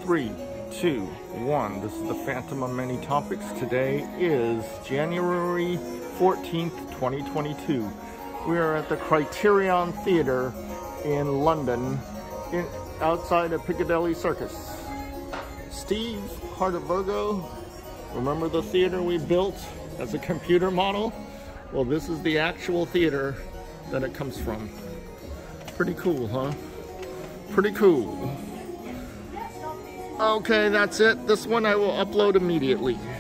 3, 2, 1. This is the Phantom of Many Topics. Today is January 14th, 2022. We are at the Criterion Theatre in London, outside of Piccadilly Circus. Steve, Heart of Virgo, remember the theater we built as a computer model? Well, this is the actual theater that it comes from. Pretty cool, huh? Pretty cool. Okay, that's it. This one I will upload immediately.